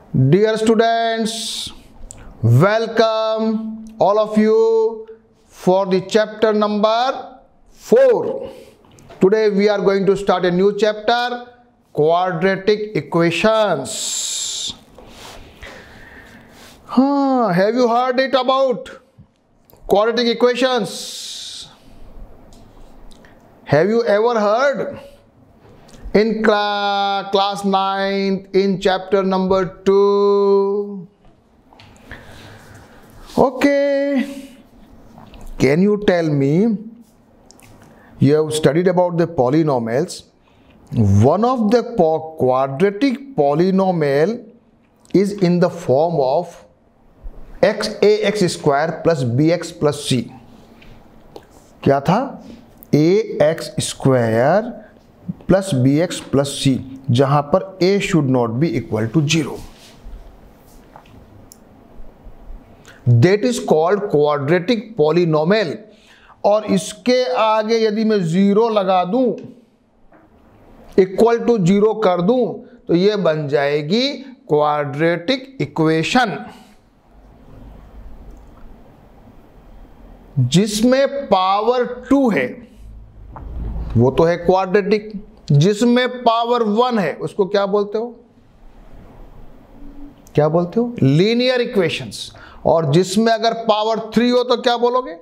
Dear students, welcome all of you for the chapter number 4. Today we are going to start a new chapter, quadratic equations. Have you heard it about quadratic equations? Have you ever heard? In class 9, in chapter number 2. Okay. Can you tell me, you have studied about the polynomials. One of the quadratic polynomial is in the form of ax square plus bx plus c. क्या था? ax square plus b x plus c, जहां पर a should not be equal to 0. That is called quadratic polynomial. और इसके आगे यदि मैं 0 लगा दूं, इक्वल टू 0 कर दूं, तो यह बन जाएगी क्वाड्रेटिक इक्वेशन, जिसमें पावर 2 है वो तो है क्वाड्रेटिक. जिसमें पावर 1 है उसको क्या बोलते हो? क्या बोलते हो? Linear equations. और जिसमें अगर पावर 3 हो तो क्या बोलोगे?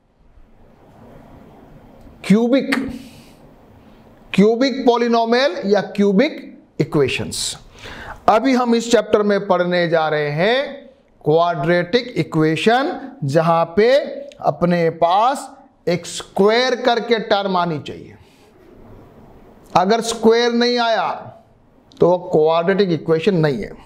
क्यूबिक. क्यूबिक पॉलिनोमियल या क्यूबिक इक्वेशंस. अभी हम इस चैप्टर में पढ़ने जा रहे हैं क्वाड्रेटिक इक्वेशन, जहां पे अपने पास एक स्क्वायर करके टर्म आनी चाहिए. अगर स्क्वायर नहीं आया तो वो क्वाड्रेटिक इक्वेशन नहीं है.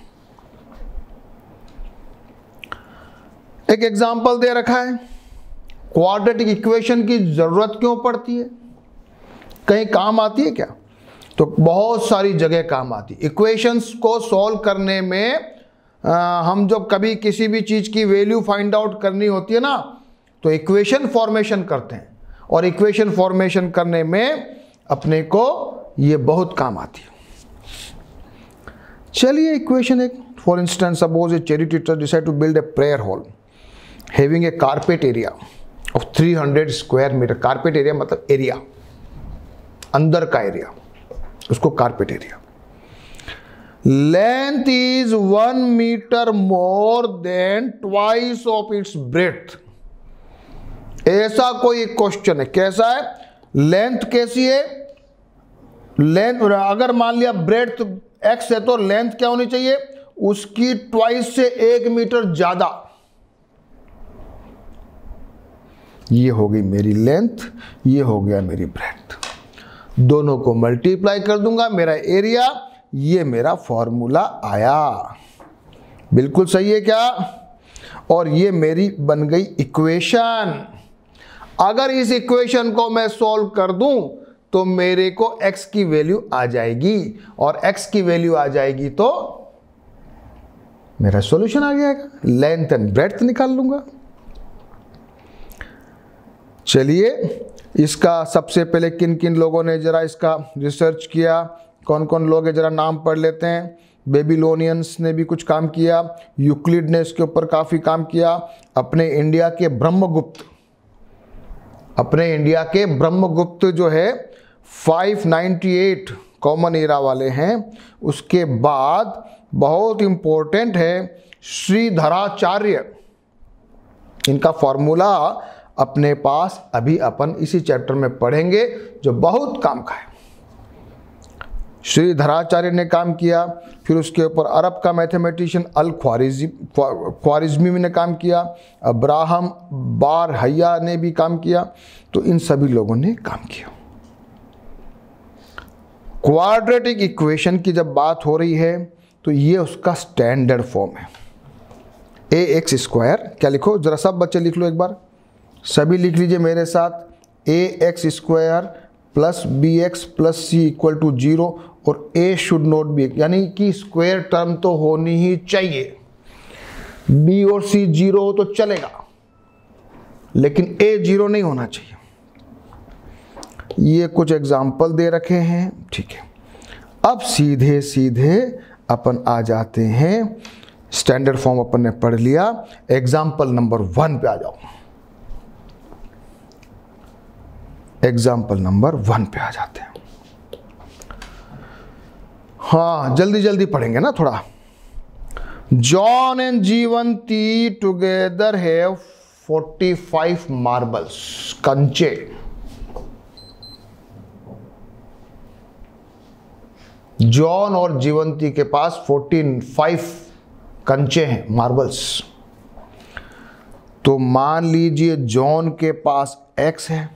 एक एग्जांपल दे रखा है. क्वाड्रेटिक इक्वेशन की जरूरत क्यों पड़ती है? कहीं काम आती है क्या? तो बहुत सारी जगह काम आती है. इक्वेशंस को सॉल्व करने में हम जब कभी किसी भी चीज की वैल्यू फाइंड आउट करनी होती है ना, तो इक्वेशन फॉर्मेशन करते हैं. और इक्वेशन फॉर्मेशन करने में अपने को ये बहुत काम आती है. चलिए इक्वेशन एक, for instance suppose a cherry teacher decide to build a prayer hall having a carpet area of 300 square metre. Carpet area मतलब एरिया, अंदर का एरिया, उसको carpet area. Length is 1 metre more than twice of its breadth. ऐसा कोई question है. कैसा है? Length कैसी है? लेंथ अगर मान लिया ब्रेड्थ x है तो लेंथ क्या होनी चाहिए? उसकी ट्वाइस से 1 मीटर ज्यादा. ये हो गई मेरी लेंथ, ये हो गया मेरी ब्रेड्थ. दोनों को मल्टीप्लाई कर दूंगा, मेरा एरिया, ये मेरा फॉर्मूला आया. बिल्कुल सही है क्या? और ये मेरी बन गई इक्वेशन. अगर इस इक्वेशन को मैं सॉल्व कर दूं तो मेरे को x की वैल्यू आ जाएगी, और x की वैल्यू आ जाएगी तो मेरा सॉल्यूशन आ जाएगा. लेंथ एंड ब्रेड्थ निकाल लूंगा. चलिए इसका सबसे पहले किन किन लोगों ने जरा इसका रिसर्च किया, कौन कौन लोग हैं जरा नाम पढ़ लेते हैं. बेबीलोनियंस ने भी कुछ काम किया, यूक्लिड ने इसके ऊपर काफी काम किया. अपने इंडिया के ब्रह्मगुप्त जो है 598 कॉमन एरा वाले हैं. उसके बाद बहुत इंपॉर्टेंट है श्रीधराचार्य. इनका फॉर्मूला अपने पास अभी अपन इसी चैप्टर में पढ़ेंगे, जो बहुत काम का है. श्रीधराचार्य ने काम किया. फिर उसके ऊपर अरब का मैथमेटिशियन अल ख्वारिज़मी ने काम किया. अब्राहम बारहैया ने भी काम किया. तो इन सभी लोगों ने काम किया. क्वाड्रेटिक इक्वेशन की जब बात हो रही है तो ये उसका स्टैंडर्ड फॉर्म है. ए एक्स स्क्वायर, क्या लिखो जरा, सब बच्चे लिख लो एक बार, सभी लिख लीजिए मेरे साथ. A x square plus b x plus c equal to 0. और a शुड नॉट बी, यानी कि स्क्वायर टर्म तो होनी ही चाहिए. b और c 0 हो तो चलेगा, लेकिन a 0 नहीं होना चाहिए. ये कुछ एग्जाम्पल दे रखे हैं, ठीक है. अब सीधे सीधे अपन आ जाते हैं स्टैंडर्ड फॉर्म अपन ने पढ़ लिया। एग्जाम्पल नंबर 1 पे आ जाओ। एग्जाम्पल नंबर 1 पे आ जाते हैं। हाँ, जल्दी जल्दी पढ़ेंगे ना थोड़ा। John and Jivanti together have 45 marbles, कंचे। जॉन और जीवंती के पास 45 कंचे हैं, मार्बल्स। तो मान लीजिए जॉन के पास x है।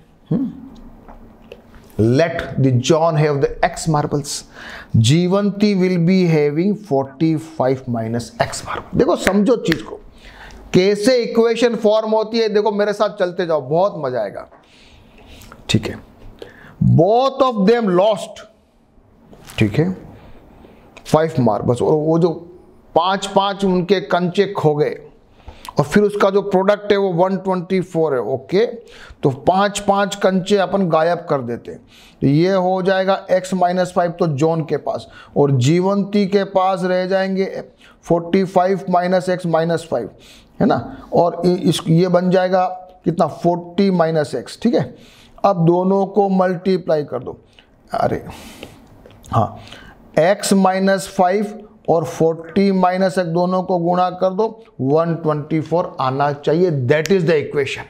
Let the John have the x marbles. Jivanti will be having 45 minus x marble. देखो, समझो चीज को, कैसे इक्वेशन फॉर्म होती है। देखो मेरे साथ चलते जाओ, बहुत मजा आएगा। ठीक है, बोथ ऑफ देम लॉस्ट, ठीक है, 5 मार्बल्स। और वो जो 5 उनके कंचे खो गए, और फिर उसका जो प्रोडक्ट है वो 124 है। ओके, तो 5 कंचे अपन गायब कर देते। तो ये हो जाएगा x माइनस 5 तो जॉन के पास, और जीवंती के पास रह जाएंगे 45 माइनस x माइनस 5, है ना। और ये बन जाएगा कितना, 40 माइनस x। ठीक है, अब दोनों को मल्टीप्लाई कर दो। अरे हाँ, x माइनस 5 और 40 माइनस x दोनों को गुणा कर दो, 124 आना चाहिए। That is the equation.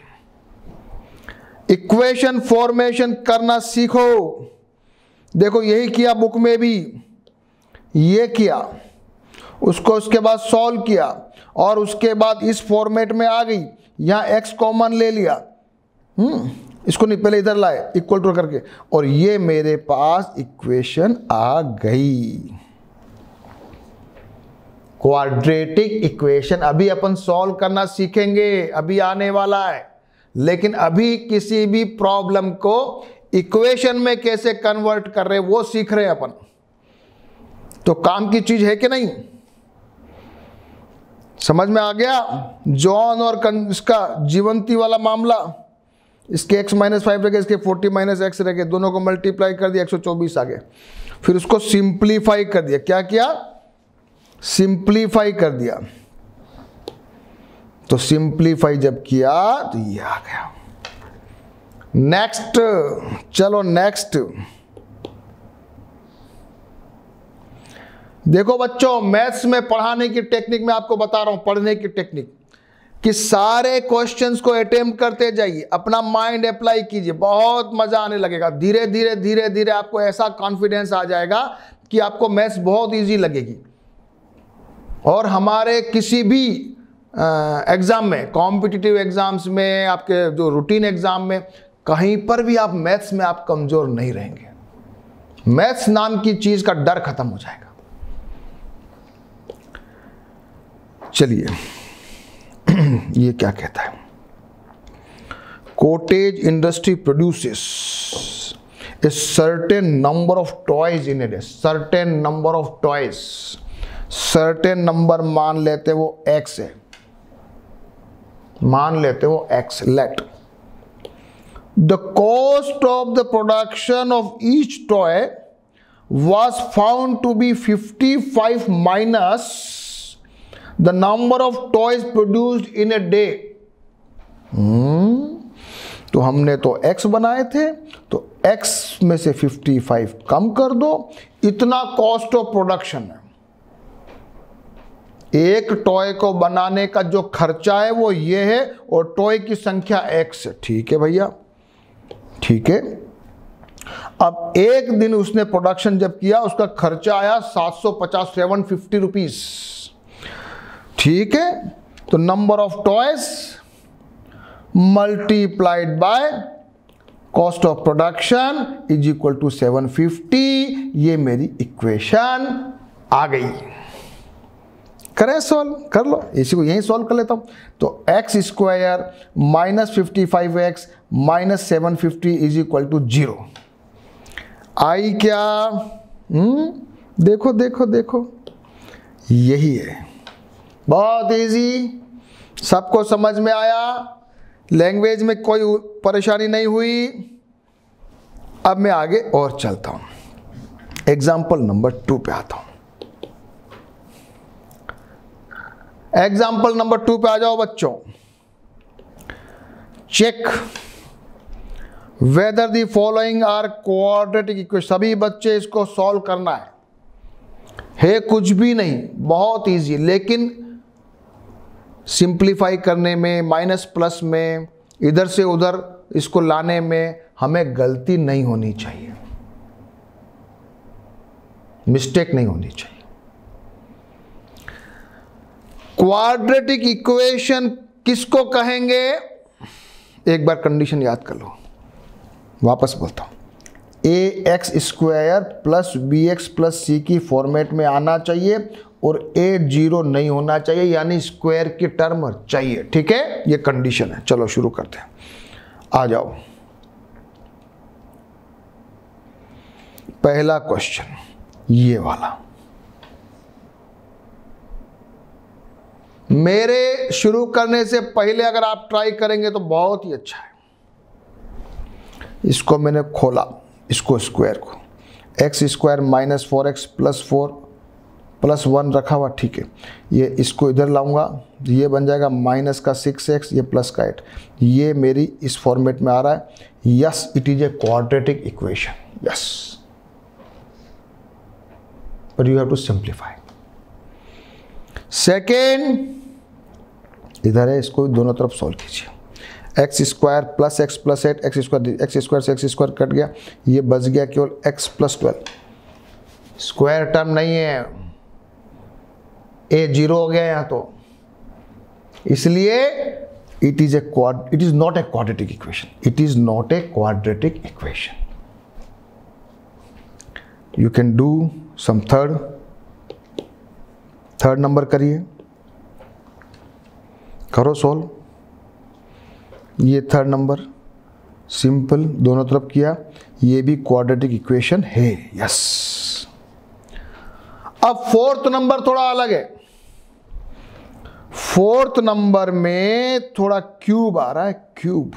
Equation formation करना सीखो। देखो यही किया बुक में भी, ये किया, उसको उसके बाद सॉल्व किया, और उसके बाद इस फॉर्मेट में आ गई। यहां x कॉमन ले लिया, इसको नहीं, पहले इधर लाए इक्वल टू करके, और ये मेरे पास इक्वेशन आ गई। क्वाड्रेटिक इक्वेशन अभी अपन सॉल्व करना सीखेंगे, अभी आने वाला है। लेकिन अभी किसी भी प्रॉब्लम को इक्वेशन में कैसे कन्वर्ट कर रहे वो सीख रहे हैं अपन। तो काम की चीज है कि नहीं, समझ में आ गया। जॉन और इसका जीवंती वाला मामला, इसके x माइनस 5 रह गए, इसके 40 माइनस x रह गए, दोनों को मल्टीप्लाई कर दिया, 124 आ गए। फिर उसको सिंप्लीफाई कर दिया। क्या किया, सिंप्लीफाई कर दिया। तो सिंप्लीफाई जब किया तो ये आ गया। नेक्स्ट, चलो नेक्स्ट। देखो बच्चों, मैथ्स में पढ़ाने की टेक्निक मैं आपको बता रहा हूं, पढ़ने की टेक्निक, कि सारे क्वेश्चंस को अटेम्प्ट करते जाइए, अपना माइंड अप्लाई कीजिए, बहुत मजा आने लगेगा। धीरे धीरे धीरे धीरे आपको ऐसा कॉन्फिडेंस आ जाएगा कि आपको मैथ्स बहुत इजी लगेगी। और हमारे किसी भी एग्जाम में, कॉम्पिटिटिव एग्जाम्स में, आपके जो रूटीन एग्जाम में, कहीं पर भी आप मैथ्स में आप कमजोर नहीं रहेंगे। मैथ्स नाम की चीज का डर खत्म हो जाएगा। चलिए, ये क्या कहता है, cottage industry produces a certain number of toys in a day. Certain number of toys, certain number मान लेते वो x है, मान लेते वो x। Let the cost of the production of each toy was found to be 55 minus the number of toys produced in a day। तो हमने तो x बनाए थे, तो x में से 55 कम कर दो, इतना कॉस्ट ऑफ प्रोडक्शन है। एक टॉय को बनाने का जो खर्चा है वो ये है, और टॉय की संख्या x है। ठीक है भैया, ठीक है। अब एक दिन उसने प्रोडक्शन जब किया, उसका खर्चा आया 750, 750 रुपीज। ठीक है, तो number of toys multiplied by cost of production is equal to 750। ये मेरी इक्वेशन आ गई। करें सॉल्व, कर लो, इसी को यहीं सॉल्व कर लेता हूं। तो x square minus 55x minus 750 is equal to 0। आई क्या, देखो देखो देखो, यही है। बहुत इजी, सबको समझ में आया, लैंग्वेज में कोई परेशानी नहीं हुई। अब मैं आगे और चलता हूं, एग्जाम्पल नंबर 2 पे आता हूं। एग्जाम्पल नंबर 2 पे आ जाओ बच्चों। Check whether the following are quadratic equation. सभी बच्चे इसको सॉल्व करना है कुछ भी नहीं, बहुत इजी, लेकिन सिंप्लीफाई करने में, माइनस प्लस में, इधर से उधर इसको लाने में हमें गलती नहीं होनी चाहिए, मिस्टेक नहीं होनी चाहिए। क्वाड्रेटिक इक्वेशन किसको कहेंगे? एक बार कंडीशन याद कर लो, वापस बोलता हूं। A x square plus b x plus c की फॉर्मेट में आना चाहिए और ए जीरो नहीं होना चाहिए, यानी स्क्वायर की टर्म चाहिए। ठीक है, ये कंडीशन है। चलो शुरू करते हैं, आ जाओ। पहला क्वेश्चन ये वाला, मेरे शुरू करने से पहले अगर आप ट्राई करेंगे तो बहुत ही अच्छा है। इसको मैंने खोला, इसको स्क्वायर को, x square minus 4x plus 4 plus 1 रखा हुआ, ठीक है। ये इसको इधर लाऊंगा, ये बन जाएगा माइनस का 6x, ये प्लस का 8। ये मेरी इस फॉर्मेट में आ रहा है। Yes, it is a quadratic equation, yes, but you have to simplify. Second, इधर है, इसको दोनों तरफ सॉल्व कीजिए। X square plus x plus 8, x square से एक्स स्क्वायर कट गया, ये बच गया केवल एक्स प्लस 12। स्क्वायर टर्म नहीं है, ए जीरो हो गया यहाँ तो, इसलिए it is not a quadratic equation, it is not a quadratic equation. You can do some third number करिए, करो सॉल्व। ये थर्ड नंबर सिंपल, दोनों तरफ किया, ये भी क्वाड्रेटिक इक्वेशन है, यस। अब फोर्थ नंबर थोड़ा अलग है। फोर्थ नंबर में थोड़ा क्यूब आ रहा है, क्यूब।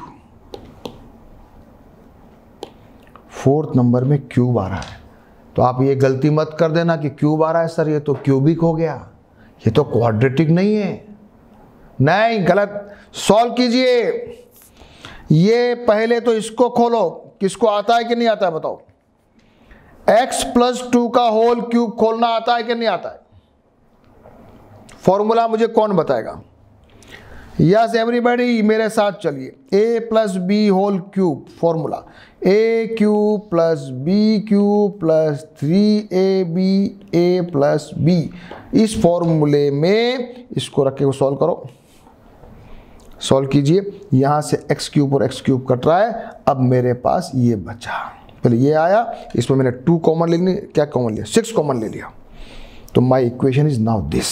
फोर्थ नंबर में क्यूब आ रहा है, तो आप ये गलती मत कर देना कि क्यूब आ रहा है सर, ये तो क्यूबिक हो गया, ये तो क्वाड्रेटिक नहीं है। नहीं, गलत। सॉल्व कीजिए। ये पहले तो इसको खोलो, किसको आता है कि नहीं आता है बताओ। x प्लस 2 का होल क्यूब खोलना आता है कि नहीं आता है? फॉर्मूला मुझे कौन बताएगा? यस एवरीबॉडी, मेरे साथ चलिए। a plus b whole cube, formula a cube plus b cube plus 3ab a plus b. इस फॉर्मूले में इसको रख के सॉल्व करो, सॉल्व कीजिए। यहां से एक्स क्यूब और एक्स क्यूब कट रहा है, अब मेरे पास ये बचा। पहले ये आया, इसमें मैंने 2 कॉमन ले लिया, क्या कॉमन लिया? 6 कॉमन ले लिया, तो my equation is now this.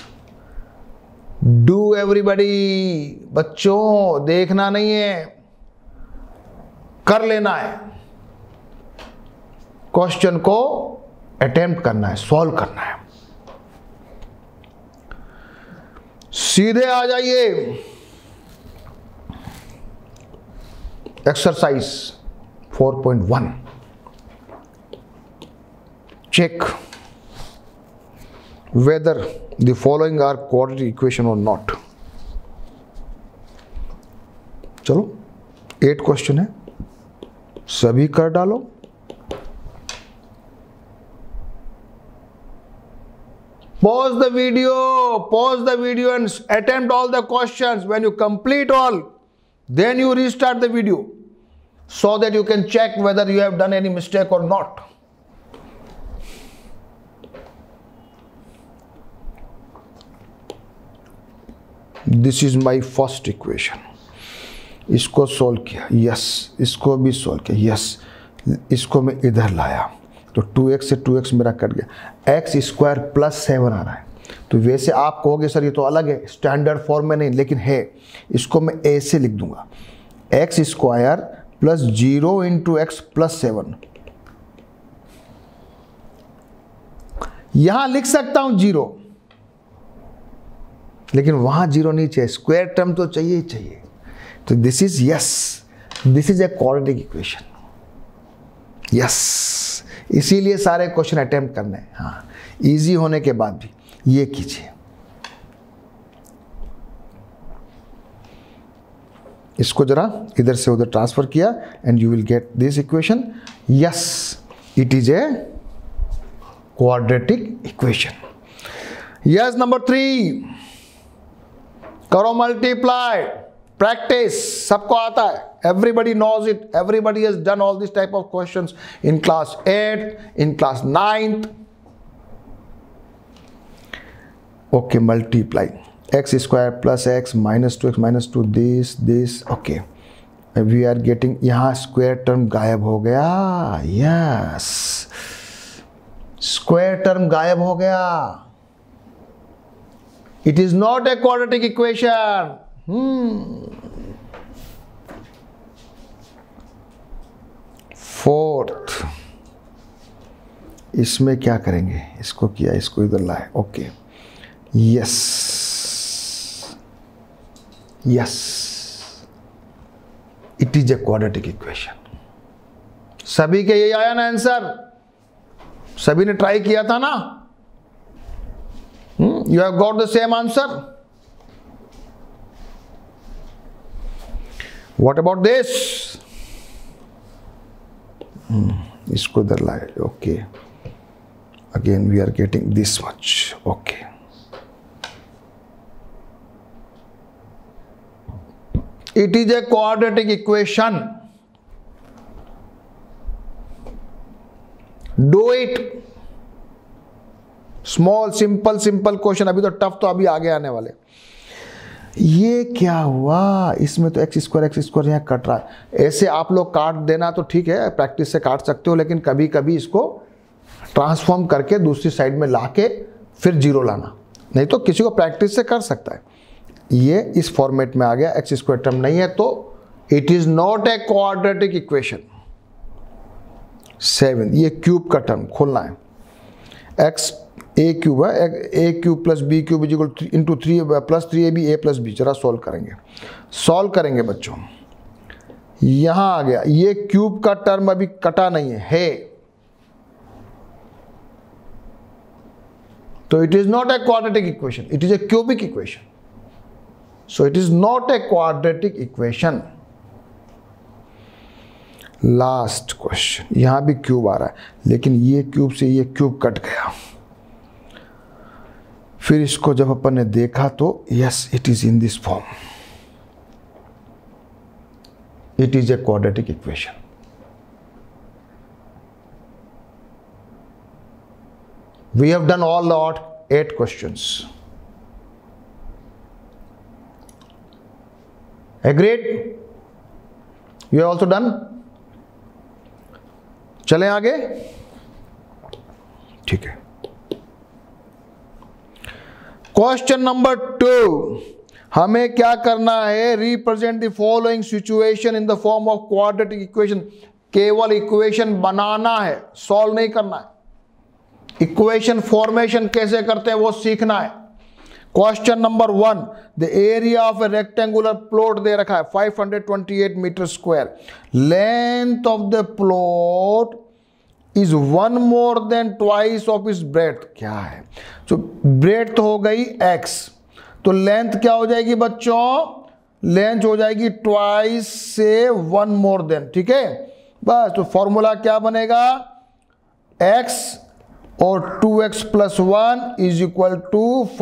Do everybody, बच्चों देखना नहीं है, कर लेना है, क्वेश्चन को अटेम्प्ट करना है, सॉल्व करना है। सीधे आ जाइए exercise 4.1। Check whether the following are quadratic equation और नॉट। चलो 8 क्वेश्चन है, सभी कर डालो। Pause the video and attempt all the questions. When you complete all, then you restart the video so that you can check whether you have done any mistake or not. This is my first equation. इसको solve किया, yes, इसको भी solve किया, yes, इसको मैं इधर लाया तो 2x से 2x मेरा कट गया, एक्स स्क्वायर प्लस 7 आ रहा है। तो वैसे आप कहोगे सर ये तो अलग है, स्टैंडर्ड फॉर्म में नहीं, लेकिन है। इसको मैं ऐसे लिख दूंगा, x square plus 0 into x plus 7। यहां लिख सकता हूं 0, लेकिन वहां 0 नहीं चाहिए, स्क्वायर टर्म तो चाहिए ही चाहिए। तो this is yes, this is a quadratic equation, yes. इसीलिए सारे क्वेश्चन अटेम्प्ट करने हैं, हाँ, इजी होने के बाद भी ये कीजिए। इसको जरा इधर से उधर ट्रांसफर किया and you will get this equation. Yes, it is a quadratic equation. Yes, number 3, करो मल्टीप्लाई. प्रैक्टिस सबको आता है. Everybody knows it. Everybody has done all this type of questions in class 8th, in class 9th. Okay, multiply. X square plus x minus 2x minus 2, this. Okay. We are getting, यहाँ square term गायब हो गया. Yes. Square term गायब हो गया. It is not a quadratic equation. Fourth, इसमें क्या करेंगे, इसको किया, इसको इधर लाए. Okay, yes, it is a quadratic equation. सभी के यही आया ना आंसर? सभी ने ट्राई किया था ना? You have got the same answer. What about this? इसको इधर लाए. Okay, again we are getting this much. Okay, it is a quadratic equation. Do it. Small simple question. अभी तो टफ, तो अभी आगे आने वाले. ये क्या हुआ? इसमें तो एक्स स्क्वायर यहाँ कट रहा है. ऐसे आप लोग काट देना तो ठीक है, प्रैक्टिस से काट सकते हो, लेकिन कभी कभी इसको ट्रांसफॉर्म करके दूसरी साइड में लाके फिर जीरो लाना. नहीं तो किसी को प्रैक्टिस से कर सकता है. ये इस फॉर्मेट में आ गया. एक्स स्क्वायर टर्म नहीं है तो it is not a quadratic equation. 7, ये क्यूब का टर्म खोलना है. एक्स ए क्यूब है, a cube plus b cube is equal into 3 plus 3ab a plus b. जरा सॉल्व करेंगे बच्चों. यहां आ गया. ये क्यूब का टर्म अभी कटा नहीं है. तो it is not a quadratic equation, it is a cubic equation. So it is not a quadratic equation. Last question. यहां भी क्यूब आ रहा है, लेकिन ये क्यूब से ये क्यूब कट गया. फिर इसको जब अपन ने देखा तो yes, it is in this form. It is a quadratic equation. We have done all the 8 questions. Agreed? You have also done. चलें आगे. ठीक है. क्वेश्चन नंबर 2, हमें क्या करना है? Represent the following situation in the form of quadratic equation. केवल equation बनाना है, सॉल्व नहीं करना है. इक्वेशन फॉर्मेशन कैसे करते हैं वो सीखना है. Question number 1, the area of a rectangular plot दे रखा है 528 metre square. Length of the plot is 1 more than twice of its breadth. क्या है? तो ब्रेथ हो गई x, तो लेंथ क्या हो जाएगी बच्चों? लेंथ हो जाएगी ट्वाइस से 1 more than. ठीक है, बस. तो फॉर्मूला क्या बनेगा? x और 2x plus 1 is equal to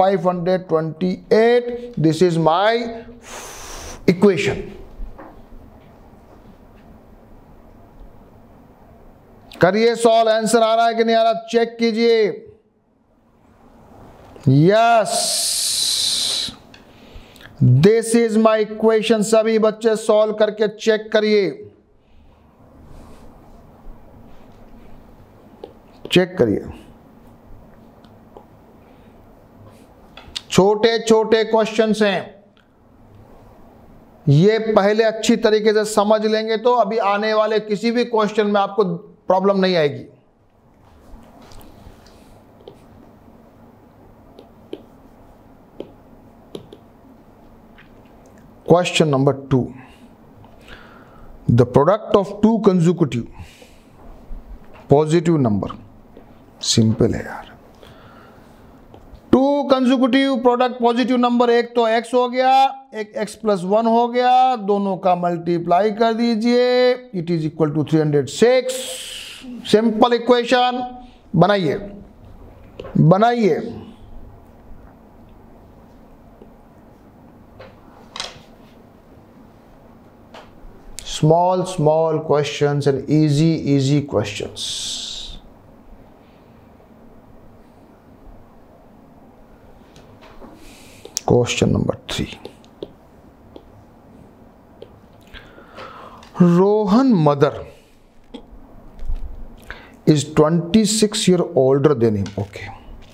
528. This is my equation. करिए सॉल्व. आंसर आ रहा है कि नहीं आ रहा? चेक कीजिए. Yes, this is my equation. सभी बच्चे सॉल्व करके चेक करिए. छोटे छोटे क्वेश्चंस हैं. ये पहले अच्छी तरीके से समझ लेंगे तो अभी आने वाले किसी भी क्वेश्चन में आपको प्रॉब्लम नहीं आएगी. Question number 2, the product of 2 consecutive positive number. Simple है यार. 2 कंसेक्यूटिव प्रोडक्ट पॉजिटिव नंबर, एक तो x हो गया, एक x + 1 हो गया, दोनों का मल्टीप्लाई कर दीजिए, it is equal to 306। Simple equation बनाइए बनाइए। small questions and easy questions. Question number 3. Rohan mother is 26 years older than him. Okay.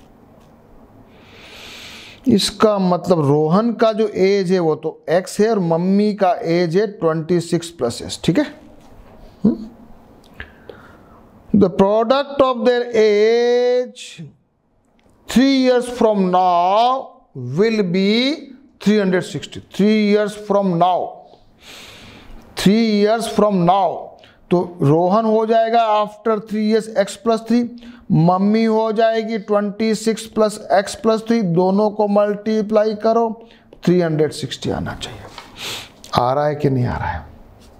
इसका मतलब रोहन का जो एज है वो तो x है और मम्मी का एज है 26 + s, ठीक है। The product of their age 3 years from now will be 360। 3 years from now, 3 years from now, तो रोहन हो जाएगा आफ्टर 3 years x + 3, मम्मी हो जाएगी 26 + x + 3, दोनों को मल्टीप्लाई करो, 360 आना चाहिए। आ रहा है कि नहीं आ रहा है?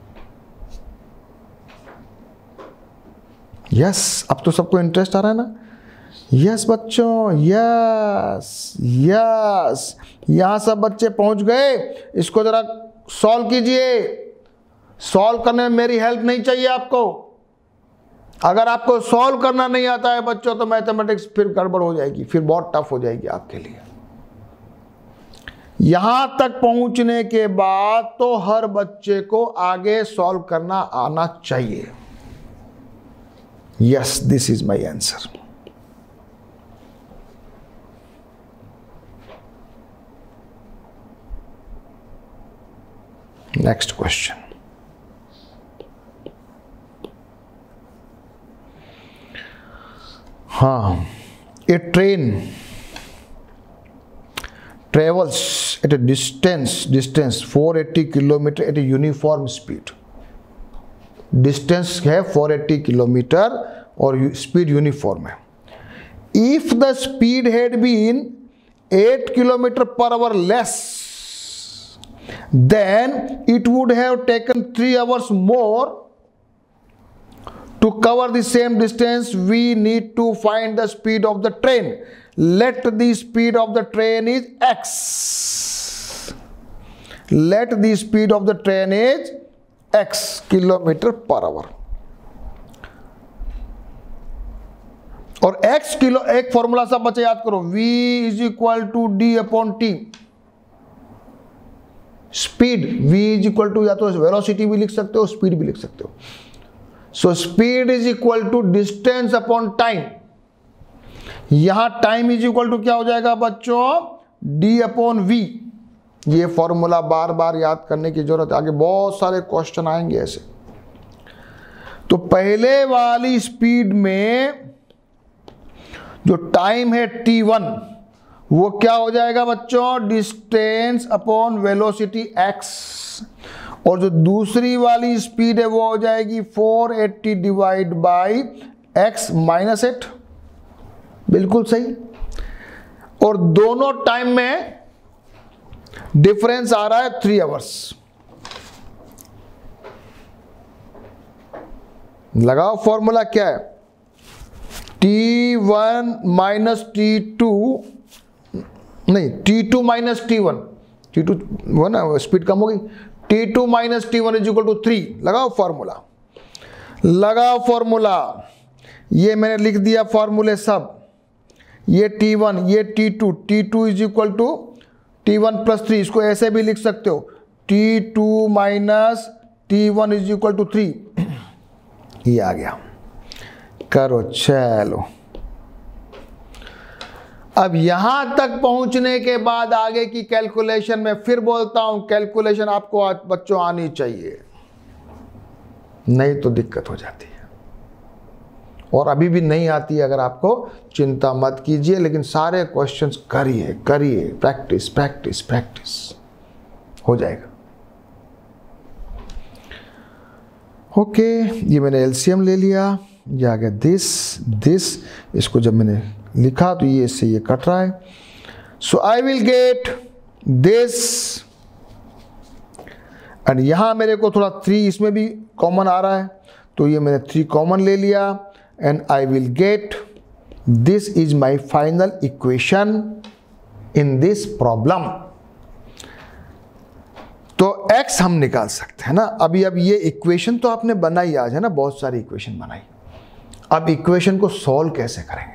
यस, अब तो सबको इंटरेस्ट आ रहा है ना? यस बच्चों, यस यस, यहां सब बच्चे पहुंच गए। इसको जरा सॉल्व कीजिए। सॉल्व करने में मेरी हेल्प नहीं चाहिए आपको। अगर आपको सॉल्व करना नहीं आता है बच्चों तो मैथमेटिक्स फिर गड़बड़ हो जाएगी, फिर बहुत टफ हो जाएगी आपके लिए। यहां तक पहुंचने के बाद तो हर बच्चे को आगे सॉल्व करना आना चाहिए। Yes, this is my answer. Next question. हाँ, a train travels at a distance 480 kilometre at a uniform speed। Distance है 480 किलोमीटर और स्पीड यूनिफॉर्म है। If the speed had been 8 km/h less, then it would have taken 3 hours more to cover the same distance. We need to find the speed of the train. Let the speed of the train is x. Let the speed of the train is x km/h. और x kilo, एक formula सब बच्चे याद करो, v = d/t। Speed v = या तो velocity भी लिख सकते हो, स्पीड भी लिख सकते हो। So speed = distance upon time. यहां टाइम = क्या हो जाएगा बच्चों? d/v। ये फॉर्मूला बार बार याद करने की जरूरत है, आगे बहुत सारे क्वेश्चन आएंगे ऐसे। तो पहले वाली स्पीड में जो टाइम है t1, वो क्या हो जाएगा बच्चों? Distance upon velocity x। और जो दूसरी वाली स्पीड है वो हो जाएगी 480 डिवाइड बाई x - 8। बिल्कुल सही। और दोनों टाइम में डिफरेंस आ रहा है 3 आवर्स। लगाओ फॉर्मूला क्या है? t1 - t2, नहीं t2 - t1, t2 वो ना स्पीड कम हो गई, t2 - t1 = 3। लगाओ फॉर्मूला, लगाओ फॉर्मूला। ये मैंने लिख दिया फॉर्मूले सब। ये t1, ये t2, t2 = t1 + 3। इसको ऐसे भी लिख सकते हो, t2 - t1 = 3। ये आ गया। करो, चलो। अब यहां तक पहुंचने के बाद आगे की कैलकुलेशन में फिर बोलता हूं, कैलकुलेशन आपको बच्चों आनी चाहिए, नहीं तो दिक्कत हो जाती है। और अभी भी नहीं आती है अगर आपको, चिंता मत कीजिए, लेकिन सारे क्वेश्चंस करिए करिए, प्रैक्टिस प्रैक्टिस प्रैक्टिस, हो जाएगा। ओके, ये मैंने एलसीएम ले लिया, ये आ गया दिस। इसको जब मैंने लिखा तो ये इससे ये कट रहा है। So I will get this, and यहां मेरे को थोड़ा 3 इसमें भी कॉमन आ रहा है, तो ये मैंने 3 कॉमन ले लिया, and I will get this is my final equation in this problem. तो x हम निकाल सकते हैं ना। अब ये इक्वेशन तो आपने बनाई आज है ना, बहुत सारी इक्वेशन बनाई। अब इक्वेशन को सॉल्व कैसे करेंगे,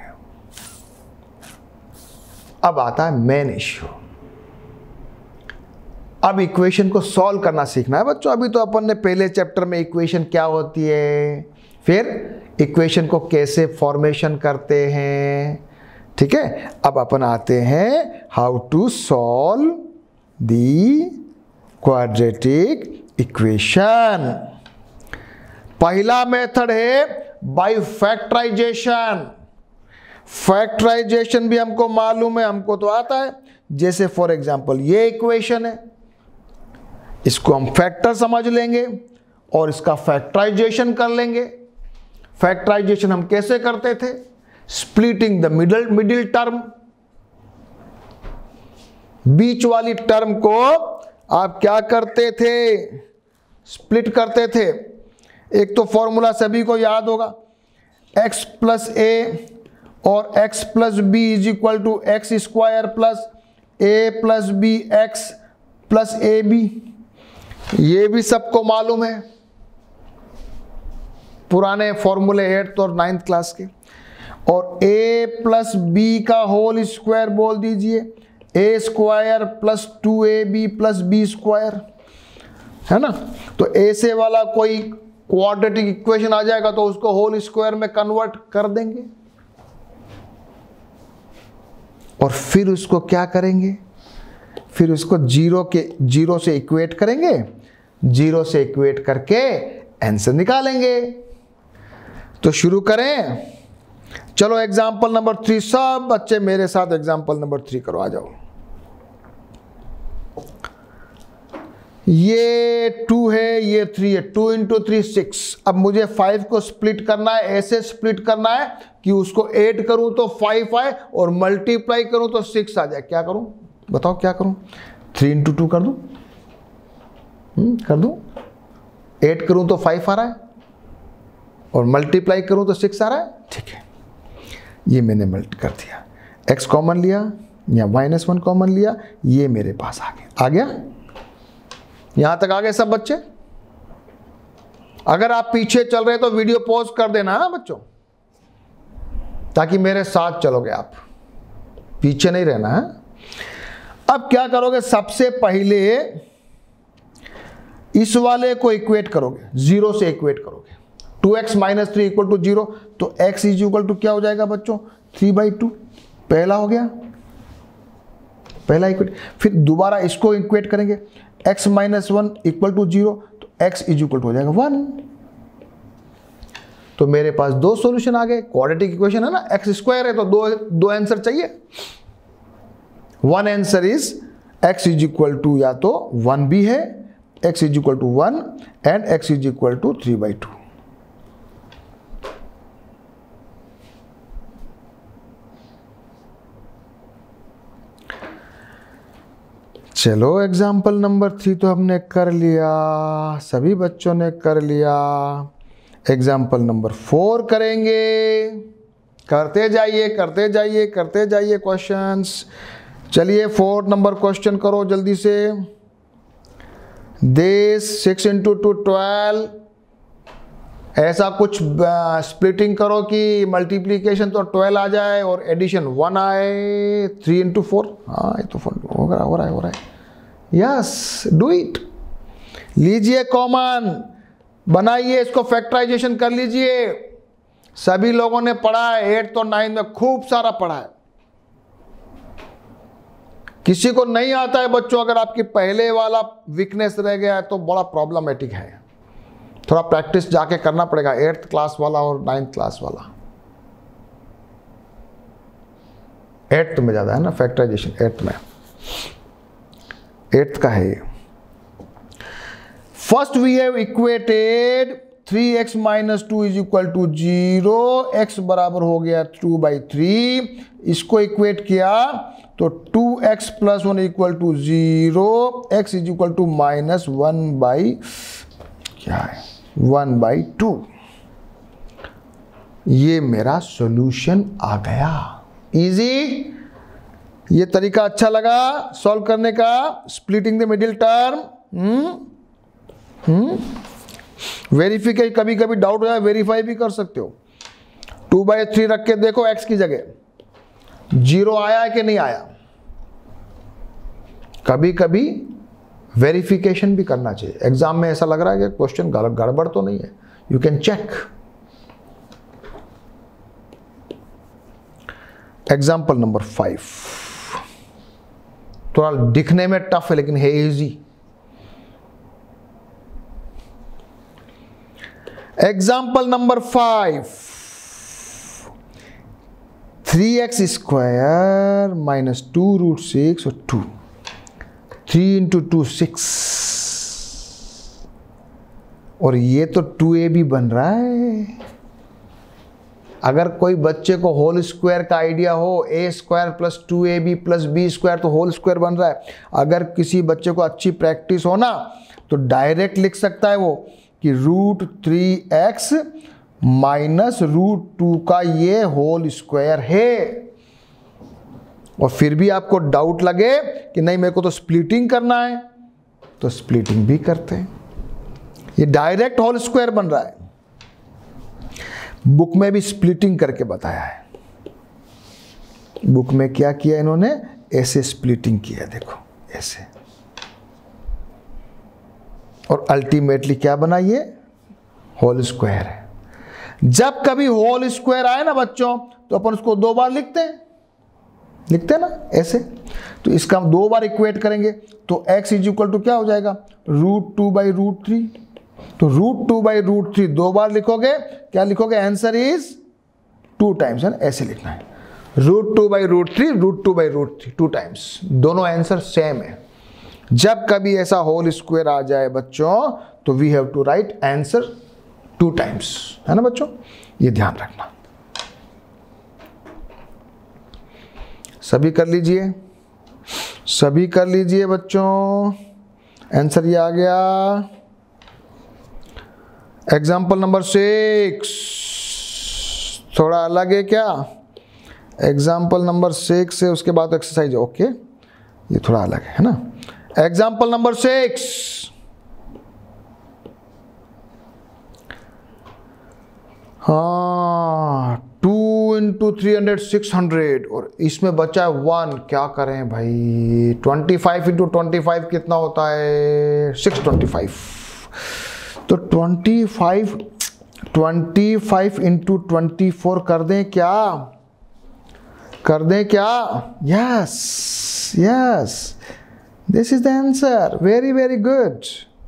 अब आता है मेन इश्यू। अब इक्वेशन को सॉल्व करना सीखना है बच्चों। अभी तो अपन ने पहले चैप्टर में इक्वेशन क्या होती है, फिर इक्वेशन को कैसे फॉर्मेशन करते हैं, ठीक है। अब अपन आते हैं how to solve the quadratic equation. पहला मेथड है बाय फैक्टराइजेशन। फैक्टराइजेशन भी हमको मालूम है, हमको तो आता है। जैसे फॉर एग्जांपल ये इक्वेशन है, इसको हम फैक्टर समझ लेंगे और इसका फैक्टराइजेशन कर लेंगे। फैक्टराइजेशन हम कैसे करते थे, स्प्लिटिंग द मिडिल टर्म, बीच वाली टर्म को आप क्या करते थे, स्प्लिट करते थे। एक तो फॉर्मूला सभी को याद होगा, x प्लस ए और x plus b is equal to x square plus a plus b x plus a b. ये भी सबको मालूम है, पुराने फॉर्मूले 8th और 9th क्लास के। और a प्लस बी का होल स्क्वायर बोल दीजिए, a square plus 2ab plus b square, है ना। तो ऐसे वाला कोई क्वाड्रेटिक इक्वेशन आ जाएगा तो उसको होल स्क्वायर में कन्वर्ट कर देंगे, और फिर उसको क्या करेंगे, फिर उसको जीरो से इक्वेट करेंगे, जीरो से इक्वेट करके आंसर निकालेंगे। तो शुरू करें, चलो एग्जाम्पल नंबर 3, सब बच्चे मेरे साथ एग्जाम्पल नंबर 3 करो, आ जाओ। ये 2 है, ये 3 है, 2 इंटू 3 6। अब मुझे 5 को स्प्लिट करना है, ऐसे स्प्लिट करना है कि उसको ऐड करूं तो 5 आए और मल्टीप्लाई करूं तो 6 आ जाए। क्या करूं बताओ, क्या करूं? 3 इंटू 2 कर दूं, कर दूं, ऐड करूं तो 5 आ रहा है और मल्टीप्लाई करूं तो 6 आ रहा है, ठीक है। ये मैंने मल्टी कर दिया, x कॉमन लिया या -1 कॉमन लिया, ये मेरे पास आ गया। यहां तक आ गए सब बच्चे? अगर आप पीछे चल रहे तो वीडियो पॉज कर देना है बच्चों, ताकि मेरे साथ चलोगे आप, पीछे नहीं रहना है। अब क्या करोगे, सबसे पहले इस वाले को इक्वेट करोगे, 0 से इक्वेट करोगे। 2x - 3 = 0, तो x इज इक्वल टू क्या हो जाएगा बच्चों, 3/2। पहला हो गया, पहला इक्वेट। फिर दोबारा इसको इक्वेट करेंगे, x - 1 = 0, तो x इज इक्वल टू हो जाएगा 1। तो मेरे पास 2 सॉल्यूशन आ गए। क्वाड्रेटिक इक्वेशन है ना, x² है तो दो आंसर चाहिए। One answer is x is equal to या तो 1 भी है, x is equal to 1 and x is equal to 3/2। चलो एग्जाम्पल नंबर 3 तो हमने कर लिया, सभी बच्चों ने कर लिया। एग्जाम्पल नंबर 4 करेंगे। करते जाइए करते जाइए करते जाइए क्वेश्चंस। चलिए 4 नंबर क्वेश्चन करो जल्दी से। दिस 6 × 2 12। ऐसा कुछ स्प्लिटिंग करो कि मल्टीप्लीकेशन तो 12 आ जाए और एडिशन 1 आए। 3 × 4, हाँ ये तो हो रहा है। Yes, do it. लीजिए कॉमन, बनाइए, इसको फैक्टराइजेशन कर लीजिए। सभी लोगों ने पढ़ा है, 8th और 9th में खूब सारा पढ़ा है। किसी को नहीं आता है बच्चों, अगर आपकी पहले वाला वीकनेस रह गया है तो बड़ा प्रॉब्लमेटिक है। थोड़ा प्रैक्टिस जाके करना पड़ेगा, 8th क्लास वाला और 9th क्लास वाला। 8th में ज़्यादा है ना फैक्टराइजेशन, 8th में, 8th का है ये। First we have equated 3x - 2 = 0, x बराबर हो गया 2/3। इसको इक्वेट किया तो 2x plus 1 equal to 0, x is equal to minus 1 by क्या है 1/2। ये मेरा सॉल्यूशन आ गया। इजी, ये तरीका अच्छा लगा सॉल्व करने का, splitting the middle term. Verification, कभी कभी डाउट हो जाए वेरीफाई भी कर सकते हो। 2/3 रख के देखो x की जगह 0 आया है कि नहीं आया। कभी कभी वेरिफिकेशन भी करना चाहिए। एग्जाम में ऐसा लग रहा है कि क्वेश्चन गड़बड़ तो नहीं है, you can check. Example number 5 थोड़ा दिखने में टफ है लेकिन है easy. Example number 5, 3x square minus 2√6 और 2, 3 इंटू 2 6, और ये तो 2ab बन रहा है। अगर कोई बच्चे को होल स्क्वायर का आइडिया हो, a square plus 2ab plus b square तो होल स्क्वायर बन रहा है। अगर किसी बच्चे को अच्छी प्रैक्टिस हो ना तो डायरेक्ट लिख सकता है वो कि √3x माइनस √2 का ये होल स्क्वायर है। और फिर भी आपको डाउट लगे कि नहीं मेरे को तो स्प्लिटिंग करना है, तो स्प्लिटिंग भी करते हैं। ये डायरेक्ट होल स्क्वायर बन रहा है। बुक में भी स्प्लिटिंग करके बताया है। बुक में क्या किया इन्होंने, ऐसे स्प्लिटिंग किया, देखो ऐसे, और अल्टीमेटली क्या बना, ये होल स्क्वायर है। जब कभी होल स्क्वायर आए ना बच्चों तो अपन उसको 2 बार लिखते हैं ना ऐसे। तो इसका हम 2 बार इक्वेट करेंगे तो x इज इक्वल टू क्या हो जाएगा, √2/√3। तो √2/√3 2 बार लिखोगे, क्या लिखोगे, आंसर इज 2 टाइम्स, है ना, ऐसे लिखना है। √2/√3 √2/√3 2 टाइम्स, दोनों आंसर सेम है। जब कभी ऐसा होल स्क्वायर आ जाए बच्चों तो we have to write answer 2 times, है ना बच्चों, ये ध्यान रखना। सभी कर लीजिए, सभी कर लीजिए बच्चों, आंसर ये आ गया। एग्जाम्पल नंबर 6 थोड़ा अलग है क्या, एग्जाम्पल नंबर 6 है, उसके बाद एक्सरसाइज, ओके, ये थोड़ा अलग है ना। एग्जाम्पल नंबर 6, हाँ, 2 इंटू 300 600, और इसमें बचा है 1, क्या करें भाई, 25 इंटू 25 कितना होता है, 625। तो 25 इंटू 24 कर दें क्या, yes, this is the answer. Very very good,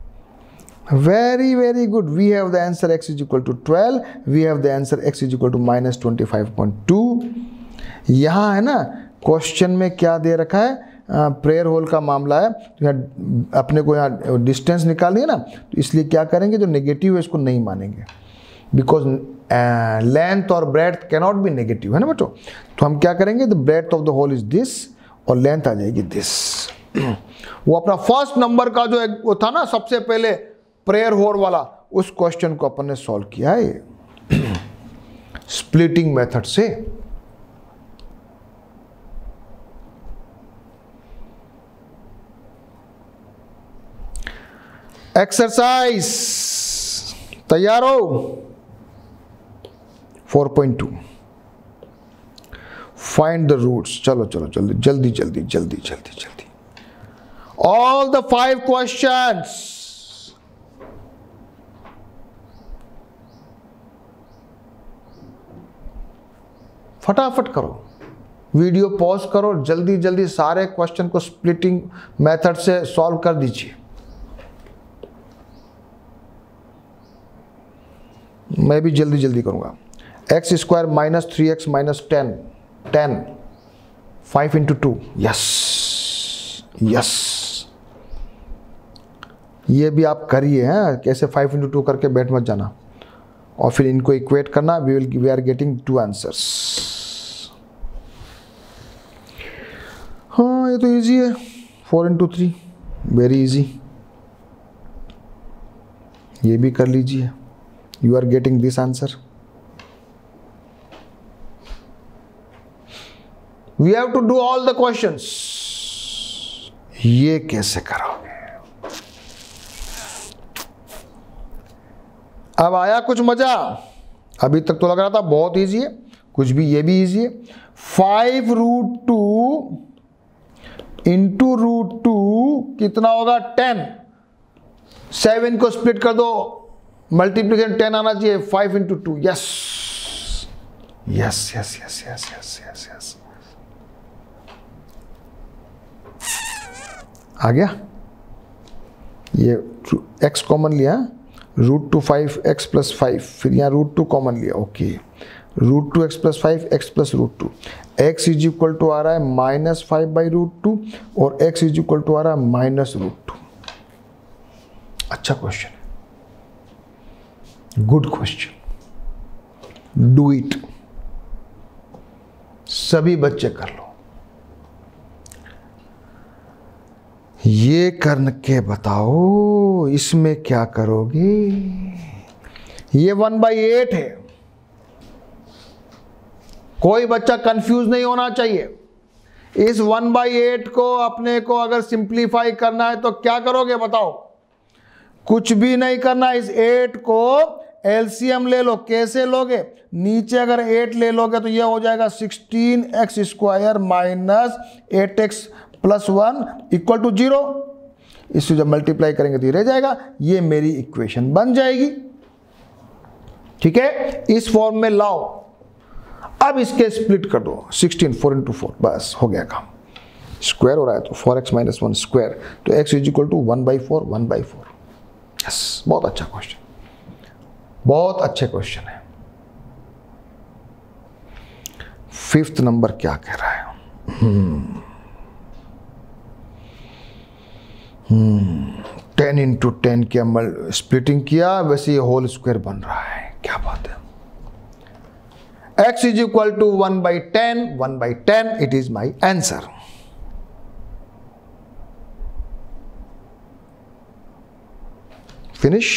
very good. We have the answer x is equal to 12. We have the answer x is equal to minus 25.2. यहाँ है ना क्वेश्चन में क्या दे रखा है, प्रेयर होल का मामला है, तो यहाँ अपने को यहाँ डिस्टेंस निकालनी है ना, तो इसलिए क्या करेंगे, जो नेगेटिव है इसको नहीं मानेंगे, बिकॉज लेंथ और ब्रेड्थ कैनॉट बी नेगेटिव, है ना बच्चों। तो हम क्या करेंगे, the breadth of the whole is this और लेंथ आ जाएगी दिस। वो अपना फर्स्ट नंबर का जो वो था ना सबसे पहले प्रेयर होल वाला, उस क्वेश्चन को अपन ने सॉल्व किया है स्प्लिटिंग मेथड से। एक्सरसाइज तैयार हो, 4.2 फाइंड द रूट्स। चलो जल्दी ऑल द 5 क्वेश्चंस। फटाफट करो, वीडियो पॉज करो, जल्दी सारे क्वेश्चन को स्प्लिटिंग मेथड से सॉल्व कर दीजिए। मैं भी जल्दी करूंगा। x square minus 3x minus 10, 5 into 2, yes, ये भी आप करिए, हैं कैसे 5 इंटू 2 करके बैठ मत जाना, और फिर इनको इक्वेट करना। We are getting 2 answers. हाँ ये तो इजी है, 4 इंटू 3, वेरी इजी, ये भी कर लीजिए। You are getting this answer. We have to do all the questions. ये कैसे करोगे? अब आया कुछ मजा? अभी तक तो लग रहा था बहुत इजी है, कुछ भी, ये भी इजी है। 5√2 इंटू √2 कितना होगा? 10। 7 को स्प्लिट कर दो, मल्टीप्लिकेशन 10 आना चाहिए। 5 into 2, yes yes yes yes yes yes yes yes, आ गया। ये x कॉमन लिया, √2 5x + 5, फिर यहाँ √2 कॉमन लिया, okay. √2x + 5x + √2, x is equal to आ रहा है -5/√2 और x इज इक्वल टू आ रहा है -√2। अच्छा question, good question, do it. सभी बच्चे कर लो। ये करके बताओ इसमें क्या करोगे। ये 1/8 है, कोई बच्चा कंफ्यूज नहीं होना चाहिए। इस 1/8 को अपने को अगर सिंप्लीफाई करना है तो क्या करोगे बताओ? कुछ भी नहीं करना। इस 8 को एलसीएम ले लो। कैसे लोगे? नीचे अगर 8 ले लोगे तो यह हो जाएगा 16x² - 8x + 1 = 0। इससे जब मल्टीप्लाई करेंगे तो ये रह जाएगा। ये मेरी इक्वेशन बन जाएगी। ठीक है, इस फॉर्म में लाओ। अब इसके स्प्लिट कर दो, 16 4 इंटू 4, बस हो गया काम। स्क्वायर हो रहा है तो 4x - 1 स्क्वायर, तो x is equal to 1/4 1/4। Yes, बहुत अच्छा क्वेश्चन, बहुत अच्छे क्वेश्चन है। 5th नंबर क्या कह रहा है? 10 इंटू 10 किया, स्प्लिटिंग किया, वैसे ये होल स्क्वायर बन रहा है। क्या बात है। x is equal to 1/10, 1/10, it is my answer. Finish.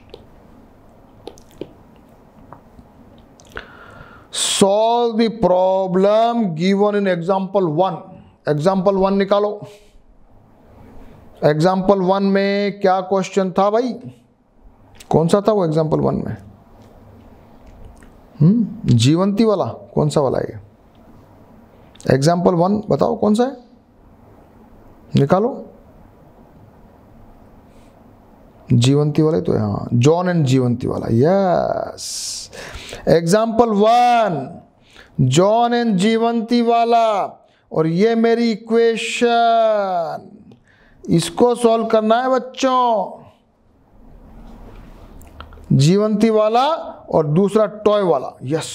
Solve the problem given in example 1। Example 1 निकालो। एग्जाम्पल 1 में क्या क्वेश्चन था भाई? कौन सा था वो एग्जाम्पल 1 में? जीवंती वाला? कौन सा वाला है? एग्जाम्पल 1 बताओ कौन सा है, निकालो। जीवंती वाला तो, हाँ, जॉन एंड जीवंती वाला। Yes, example 1 John and Jeevanti वाला। और ये मेरी इक्वेशन, इसको सॉल्व करना है बच्चों। जीवंती वाला और दूसरा टॉय वाला। यस,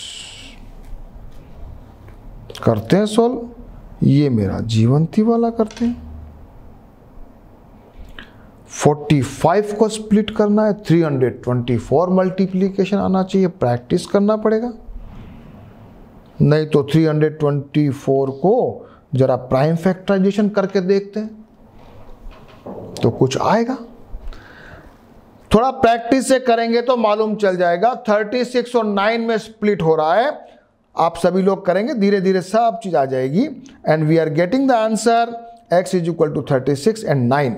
करते हैं सॉल्व। ये मेरा जीवंती वाला करते हैं। 45 को स्प्लिट करना है, 324 मल्टीप्लीकेशन आना चाहिए। प्रैक्टिस करना पड़ेगा, नहीं तो 324 को जरा प्राइम फैक्टराइजेशन करके देखते हैं तो कुछ आएगा। थोड़ा प्रैक्टिस से करेंगे तो मालूम चल जाएगा। 36 और 9 में स्प्लिट हो रहा है। आप सभी लोग करेंगे, धीरे धीरे सब चीज आ जाएगी। And we are getting the answer x is equal to 36 and 9।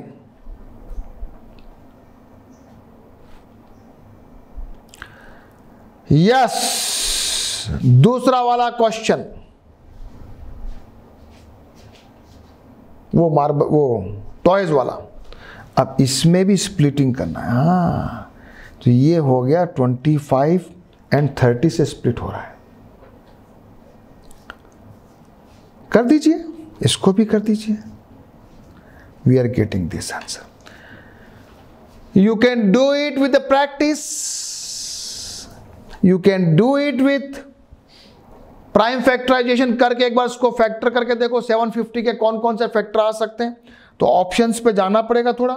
Yes, दूसरा वाला क्वेश्चन, वो टॉयज वाला। अब इसमें भी स्प्लिटिंग करना है। हाँ, तो ये हो गया 25 एंड 30 से स्प्लिट हो रहा है। कर दीजिए, इसको भी कर दीजिए। We are getting this answer. You can do it with the practice, you can do it with prime factorisation करके। एक बार इसको फैक्टर करके देखो, 750 के कौन कौन से फैक्टर आ सकते हैं। तो ऑप्शंस पे जाना पड़ेगा थोड़ा।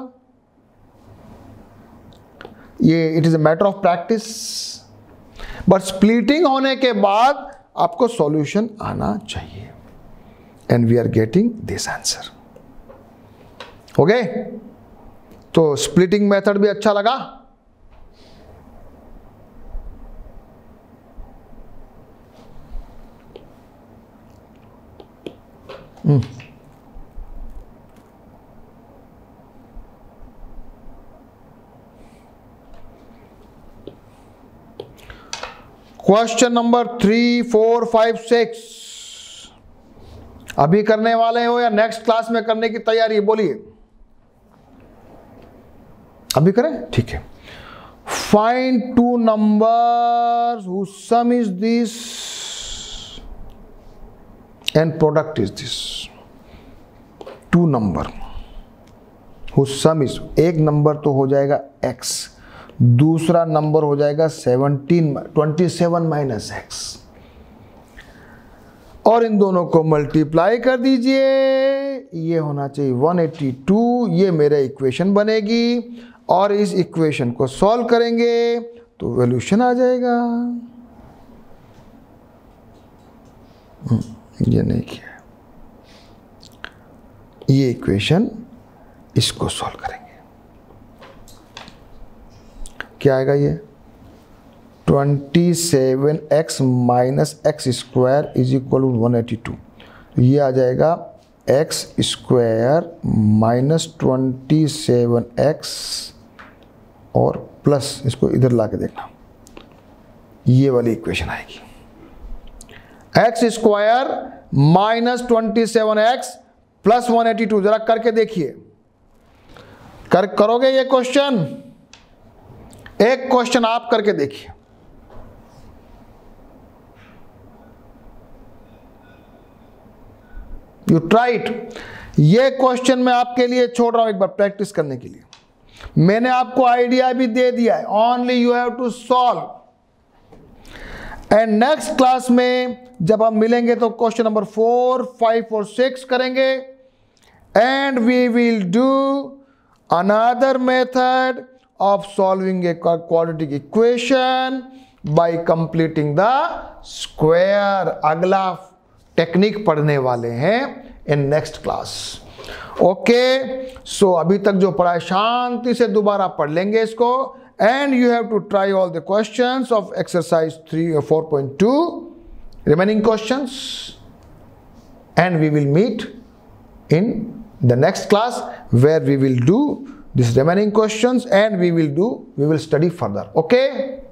ये it is a matter of practice, but splitting होने के बाद आपको सॉल्यूशन आना चाहिए। and we are getting this answer. Okay, तो स्प्लिटिंग मेथड भी अच्छा लगा. क्वेश्चन नंबर 3, 4, 5, 6 अभी करने वाले हो या नेक्स्ट क्लास में करने की तैयारी? बोलिए. अभी करें? ठीक है. Find two numbers whose sum is this and product is this. Two number whose sum is, एक नंबर तो हो जाएगा x, दूसरा नंबर हो जाएगा 27 माइनस x, और इन दोनों को मल्टीप्लाई कर दीजिए. ये होना चाहिए 182. ये मेरा इक्वेशन बनेगी और इस इक्वेशन को सॉल्व करेंगे तो वैल्यूशन आ जाएगा. ये नहीं किया. ये इक्वेशन, इसको सॉल्व करेंगे. क्या आएगा? ये 27x minus x square is equal to 182. ये आ जाएगा एक्स स्क्वायर माइनस 27x और प्लस, इसको इधर ला के देखना, ये वाली इक्वेशन आएगी. X square minus 27x plus 182. जरा करके देखिए. करोगे ये क्वेश्चन? एक क्वेश्चन आप करके देखिए. You try it. ये क्वेश्चन मैं आपके लिए छोड़ रहा हूं एक बार प्रैक्टिस करने के लिए. मैंने आपको आइडिया भी दे दिया है. Only you have to solve. And next class में जब हम मिलेंगे तो क्वेश्चन नंबर 4, 5 और 6 करेंगे. And we will do another method of solving a quadratic equation by completing the square. अगला टेक्निक पढ़ने वाले हैं in next class. Okay, so अभी तक जो पढ़ा है शांति से दोबारा पढ़ लेंगे इसको. And you have to try all the questions of exercise 4.2 remaining questions, and we will meet in the next class where we will do these remaining questions and we will study further. Okay.